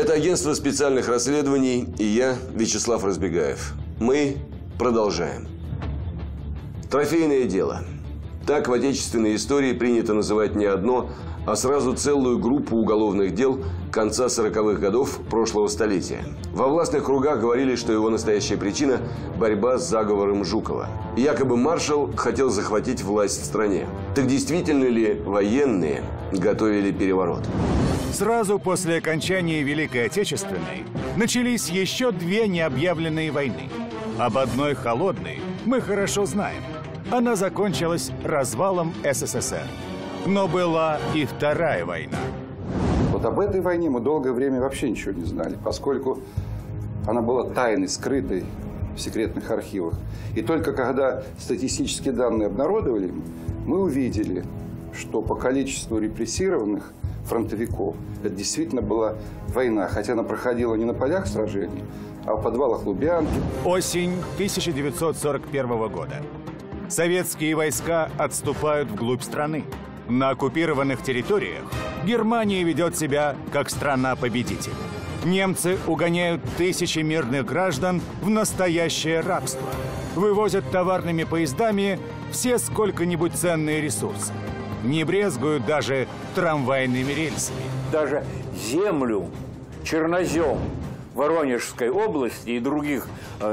Это агентство специальных расследований и я, Вячеслав Разбегаев. Мы продолжаем. Трофейное дело. Так в отечественной истории принято называть не одно, а сразу целую группу уголовных дел конца 40-х годов прошлого столетия. Во властных кругах говорили, что его настоящая причина – борьба с заговором Жукова. Якобы маршал хотел захватить власть в стране. Так действительно ли военные готовили переворот? Сразу после окончания Великой Отечественной начались еще две необъявленные войны. Об одной холодной мы хорошо знаем. Она закончилась развалом СССР. Но была и вторая война. Вот об этой войне мы долгое время вообще ничего не знали, поскольку она была тайной, скрытой в секретных архивах. И только когда статистические данные обнародовали, мы увидели, что по количеству репрессированных фронтовиков это действительно была война, хотя она проходила не на полях сражений, а в подвалах Лубянки. Осень 1941 года. Советские войска отступают вглубь страны. На оккупированных территориях Германия ведет себя как страна-победитель. Немцы угоняют тысячи мирных граждан в настоящее рабство. Вывозят товарными поездами все сколько-нибудь ценные ресурсы. Не брезгуют даже трамвайными рельсами. Даже землю, чернозем Воронежской области и других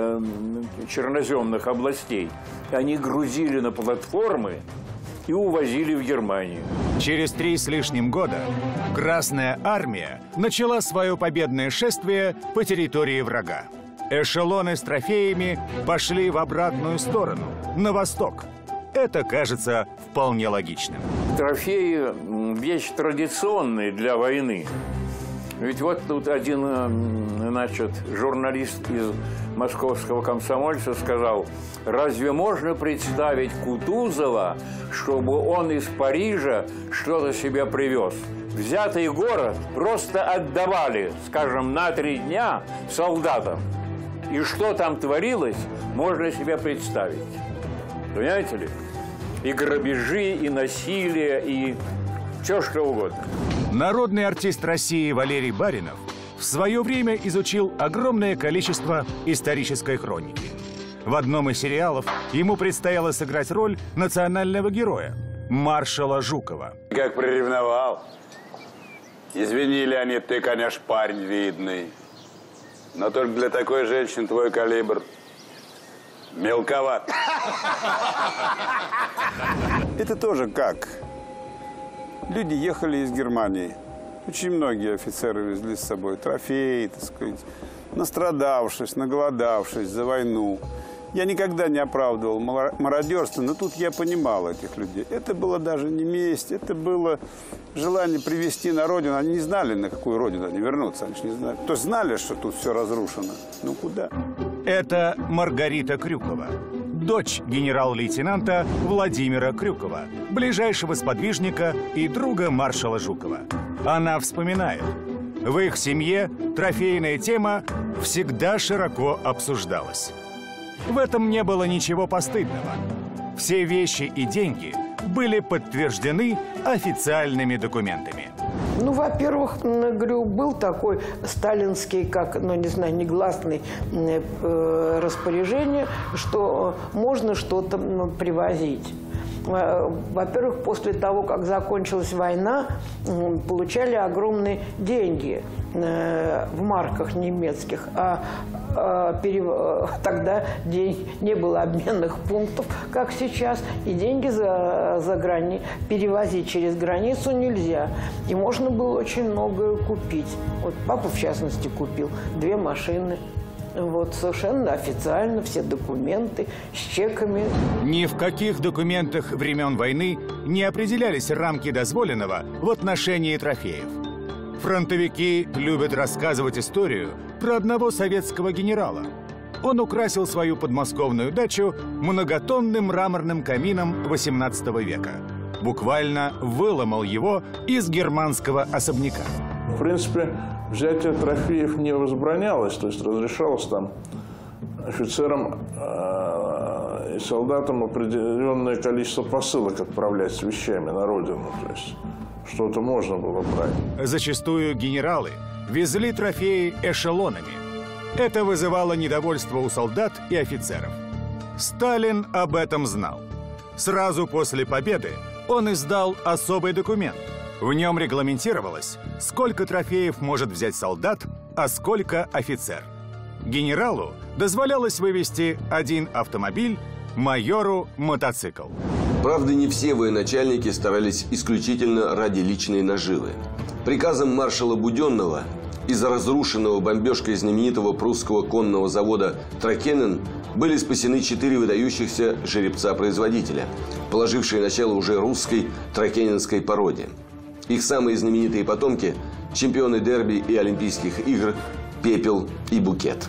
черноземных областей они грузили на платформы и увозили в Германию. Через 3 с лишним года Красная Армия начала свое победное шествие по территории врага. Эшелоны с трофеями пошли в обратную сторону, на восток. Это кажется вполне логичным. Трофеи – вещь традиционная для войны. Ведь вот тут один, значит, журналист из московского «Комсомольца» сказал: разве можно представить Кутузова, чтобы он из Парижа что-то себе привез? Взятый город просто отдавали, скажем, на 3 дня солдатам. И что там творилось, можно себе представить. Понимаете ли? И грабежи, и насилие, и все что угодно. Народный артист России Валерий Баринов в свое время изучил огромное количество исторической хроники. В одном из сериалов ему предстояло сыграть роль национального героя – маршала Жукова. Как приревновал. Извини, Леонид, ты, конечно, парень видный. Но только для такой женщины твой калибр мелковат. Это тоже как? Люди ехали из Германии. Очень многие офицеры везли с собой трофеи, так сказать, настрадавшись, наголодавшись за войну. Я никогда не оправдывал мародерство, но тут я понимал этих людей. Это было даже не месть, это было желание привезти на родину. Они не знали, на какую родину они вернутся. Они же не знали. То есть знали, что тут все разрушено. Ну куда? Это Маргарита Крюкова, дочь генерал-лейтенанта Владимира Крюкова, ближайшего сподвижника и друга маршала Жукова. Она вспоминает: в их семье трофейная тема всегда широко обсуждалась. В этом не было ничего постыдного. Все вещи и деньги были подтверждены официальными документами. Ну, во-первых, говорю, был такой сталинский, как, ну, не знаю, негласный распоряжение, что можно что-то привозить. Во-первых, после того, как закончилась война, получали огромные деньги в марках немецких, тогда не было обменных пунктов, как сейчас, и деньги перевозить через границу нельзя. И можно было очень многое купить. Вот папа, в частности, купил 2 машины. Вот, совершенно официально, все документы с чеками. Ни в каких документах времен войны не определялись рамки дозволенного в отношении трофеев. Фронтовики любят рассказывать историю про одного советского генерала. Он украсил свою подмосковную дачу многотонным мраморным камином XVIII века. Буквально выломал его из германского особняка. В принципе, взятие трофеев не возбранялось, то есть разрешалось там офицерам и солдатам определенное количество посылок отправлять с вещами на родину. То есть что-то можно было брать. Зачастую генералы везли трофеи эшелонами. Это вызывало недовольство у солдат и офицеров. Сталин об этом знал. Сразу после победы он издал особый документ. В нем регламентировалось, сколько трофеев может взять солдат, а сколько офицер. Генералу дозволялось вывести 1 автомобиль, майору – мотоцикл. Правда, не все военачальники старались исключительно ради личной наживы. Приказом маршала Буденного из-за разрушенного бомбежкой знаменитого прусского конного завода «Тракенен» были спасены 4 выдающихся жеребца-производителя, положившие начало уже русской тракененской породе. Их самые знаменитые потомки – чемпионы дерби и Олимпийских игр «Пепел» и «Букет».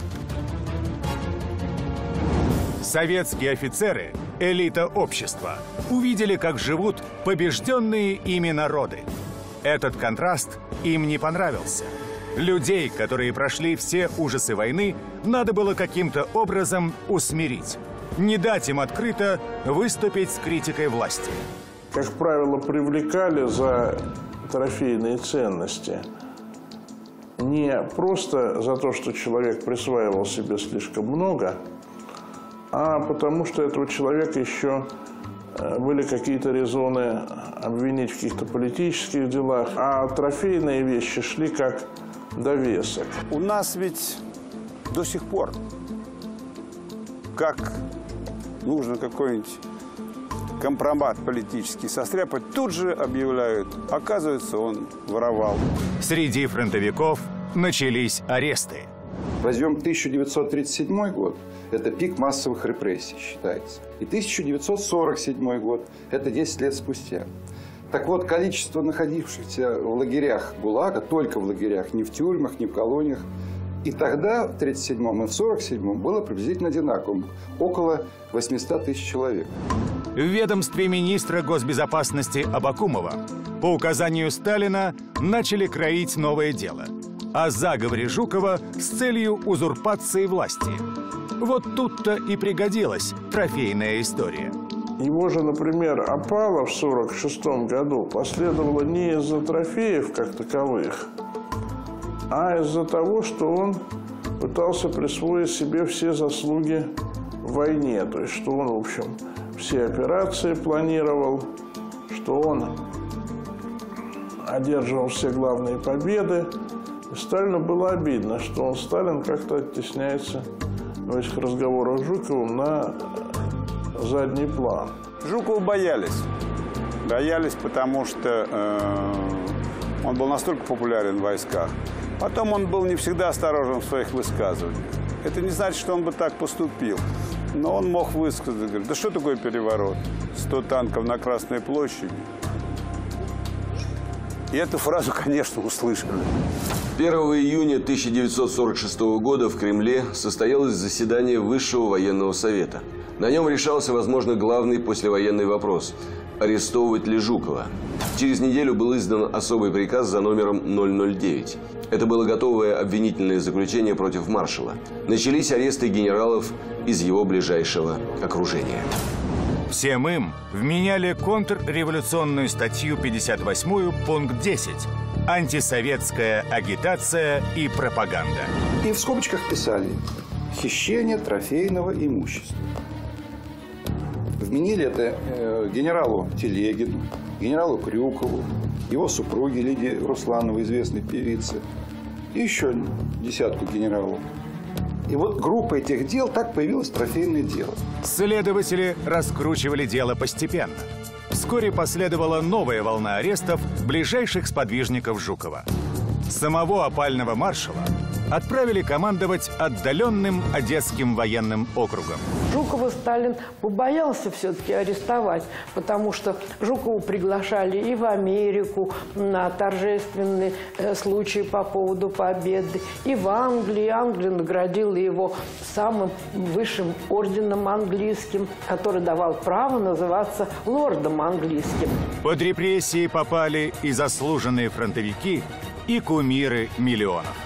Советские офицеры, элита общества, увидели, как живут побежденные ими народы. Этот контраст им не понравился. Людей, которые прошли все ужасы войны, надо было каким-то образом усмирить. Не дать им открыто выступить с критикой власти. Как правило, привлекали за трофейные ценности не просто за то, что человек присваивал себе слишком много, а потому что этого человека еще были какие-то резоны обвинить в каких-то политических делах, а трофейные вещи шли как довесок. У нас ведь до сих пор, как нужно какой-нибудь компромат политический состряпать, тут же объявляют, оказывается, он воровал. Среди фронтовиков начались аресты. Возьмем 1937 год. Это пик массовых репрессий, считается. И 1947 год. Это 10 лет спустя. Так вот, количество находившихся в лагерях ГУЛАГа, только в лагерях, не в тюрьмах, не в колониях, и тогда, в 1937 и в 1947, было приблизительно одинаковым. Около 800 тысяч человек. В ведомстве министра госбезопасности Абакумова по указанию Сталина начали кроить новое дело о заговоре Жукова с целью узурпации власти. Вот тут-то и пригодилась трофейная история. Его же, например, опала в 1946 году последовала не из-за трофеев как таковых, а из-за того, что он пытался присвоить себе все заслуги в войне. То есть, что он, в общем, все операции планировал, что он одерживал все главные победы. И Сталину было обидно, что он, Сталин, как-то оттесняется в этих разговорах с Жуковым на задний план. Жукова боялись. Боялись, потому что он был настолько популярен в войсках. Потом он был не всегда осторожен в своих высказываниях. Это не значит, что он бы так поступил. Но он мог высказать, говорит, да что такое переворот? 100 танков на Красной площади. И эту фразу, конечно, услышали. 1 июня 1946 года в Кремле состоялось заседание Высшего военного совета. На нем решался, возможно, главный послевоенный вопрос – арестовывать ли Жукова. Через неделю был издан особый приказ за номером 009. Это было готовое обвинительное заключение против маршала. Начались аресты генералов из его ближайшего окружения. Всем им вменяли контрреволюционную статью 58, пункт 10 «Антисоветская агитация и пропаганда». И в скобочках писали «хищение трофейного имущества». Вменили это генералу Телегину, генералу Крюкову, его супруге Лидии Руслановой, известной певице, и еще десятку генералов. И вот группа этих дел, так появилось трофейное дело. Следователи раскручивали дело постепенно. Вскоре последовала новая волна арестов ближайших сподвижников Жукова. Самого опального маршала отправили командовать отдаленным Одесским военным округом. Жукова Сталин побоялся все-таки арестовать, потому что Жукову приглашали и в Америку на торжественные случаи по поводу победы, и в Англии. Англия наградила его самым высшим орденом английским, который давал право называться лордом английским. Под репрессии попали и заслуженные фронтовики, и кумиры миллионов.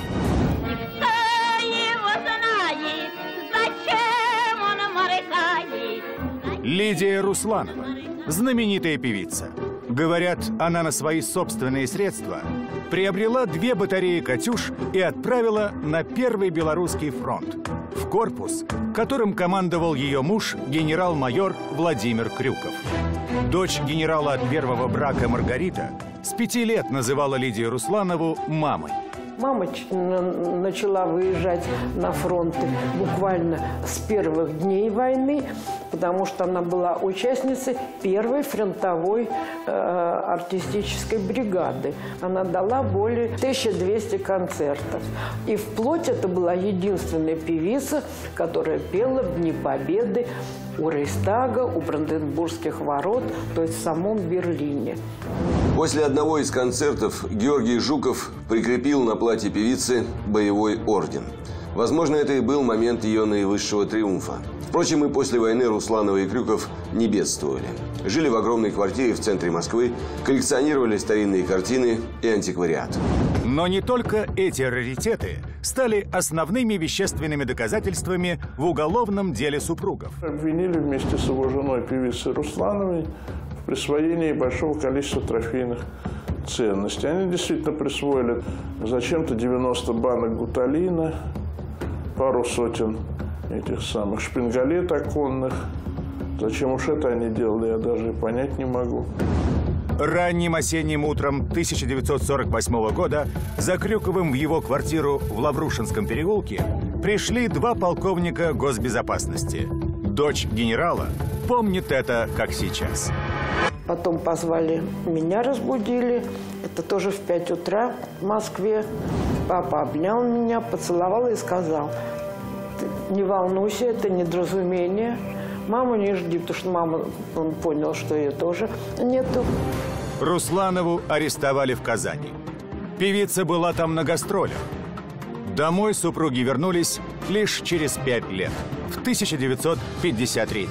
Лидия Русланова, знаменитая певица. Говорят, она на свои собственные средства приобрела 2 батареи «Катюш» и отправила на Первый Белорусский фронт, в корпус, которым командовал ее муж, генерал-майор Владимир Крюков. Дочь генерала от первого брака Маргарита с 5 лет называла Лидию Русланову мамой. Мама начала выезжать на фронт буквально с первых дней войны, потому что она была участницей первой фронтовой артистической бригады. Она дала более 1200 концертов. И вплоть это была единственная певица, которая пела в Дни Победы у Рейхстага, у Бранденбургских ворот, то есть в самом Берлине. После одного из концертов Георгий Жуков прикрепил на платье певицы боевой орден. Возможно, это и был момент ее наивысшего триумфа. Впрочем, и после войны Русланова и Крюков не бедствовали. Жили в огромной квартире в центре Москвы, коллекционировали старинные картины и антиквариат. Но не только эти раритеты стали основными вещественными доказательствами в уголовном деле супругов. Обвинили вместе с его женой, певицей Руслановой, в присвоении большого количества трофейных ценностей. Они действительно присвоили зачем-то 90 банок гуталина, пару сотен этих самых шпингалет оконных. Зачем уж это они делали, я даже и понять не могу. Ранним осенним утром 1948 года за Крюковым в его квартиру в Лаврушинском переулке пришли 2 полковника госбезопасности. Дочь генерала помнит это как сейчас. Потом позвали меня, разбудили. Это тоже в 5 утра в Москве. Папа обнял меня, поцеловал и сказал: «Ты не волнуйся, это недоразумение. Маму не жди», потому что мама, он понял, что ее тоже нету. Русланову арестовали в Казани. Певица была там на гастролях. Домой супруги вернулись лишь через 5 лет, в 1953.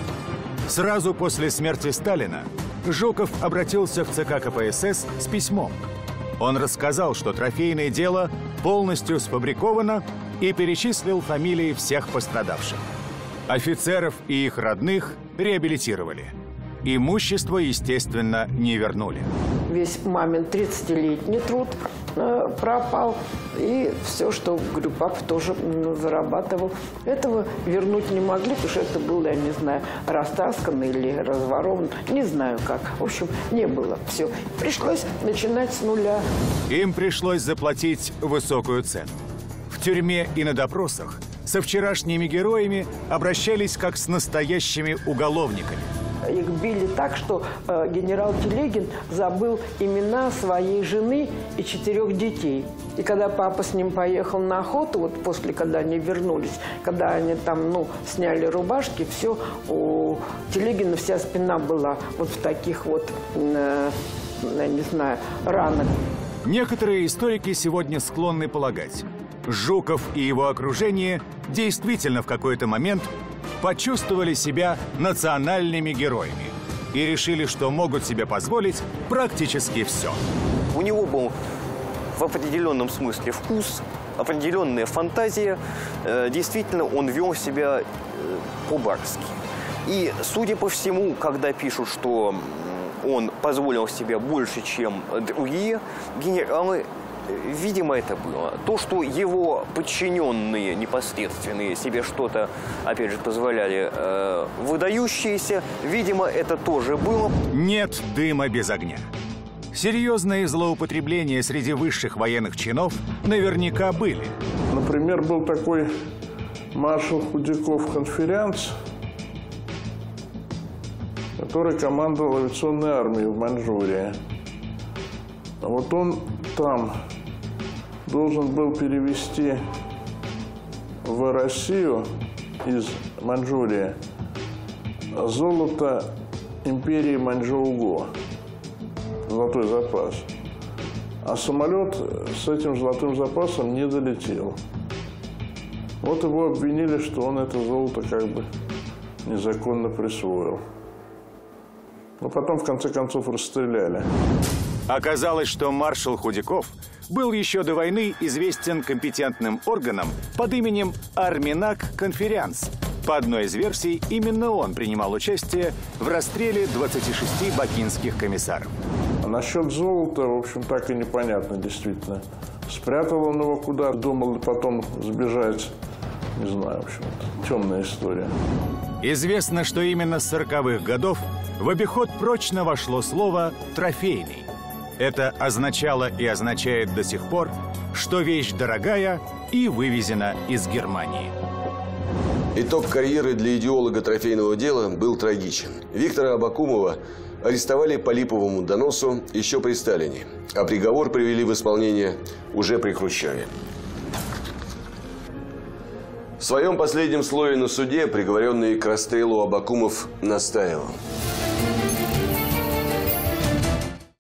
Сразу после смерти Сталина Жуков обратился в ЦК КПСС с письмом. Он рассказал, что трофейное дело полностью сфабриковано, и перечислил фамилии всех пострадавших. Офицеров и их родных реабилитировали. Имущество, естественно, не вернули. Весь мамин 30-летний труд пропал. И все, что, говорю, папа тоже зарабатывал. Этого вернуть не могли, потому что это было, я не знаю, растаскано или разворовано. Не знаю как. В общем, не было. Все. Пришлось начинать с нуля. Им пришлось заплатить высокую цену. В тюрьме и на допросах со вчерашними героями обращались как с настоящими уголовниками. Их били так, что генерал Телегин забыл имена своей жены и 4 детей. И когда папа с ним поехал на охоту, вот после, когда они вернулись, когда они там, сняли рубашки, все, у Телегина вся спина была вот в таких вот, я не знаю, ранах. Некоторые историки сегодня склонны полагать, Жуков и его окружение действительно в какой-то момент почувствовали себя национальными героями и решили, что могут себе позволить практически все. У него был в определенном смысле вкус, определенная фантазия. Действительно, он вел себя по-барски. И, судя по всему, когда пишут, что он позволил себе больше, чем другие генералы, видимо, это было. То, что его подчиненные непосредственные себе что-то, опять же, позволяли выдающиеся, видимо, это тоже было. Нет дыма без огня. Серьезные злоупотребления среди высших военных чинов наверняка были. Например, был такой маршал Худяков-Конференц, который командовал авиационной армией в Маньчжурии. А вот он там должен был перевести в Россию из Маньчжурии золото империи Маньчжоу-Го, золотой запас. А самолет с этим золотым запасом не долетел. Вот его обвинили, что он это золото как бы незаконно присвоил. Но потом, в конце концов, расстреляли. Оказалось, что маршал Худяков был еще до войны известен компетентным органам под именем Арминак Конференц По одной из версий, именно он принимал участие в расстреле 26 бакинских комиссаров. А насчет золота, в общем, так и непонятно действительно. Спрятал он его куда, думал потом сбежать. Не знаю, в общем, темная история. Известно, что именно с 40-х годов в обиход прочно вошло слово «трофейный». Это означало и означает до сих пор, что вещь дорогая и вывезена из Германии. Итог карьеры для идеолога трофейного дела был трагичен. Виктора Абакумова арестовали по липовому доносу еще при Сталине, а приговор привели в исполнение уже при Хрущеве. В своем последнем слове на суде приговоренный к расстрелу Абакумов настаивал: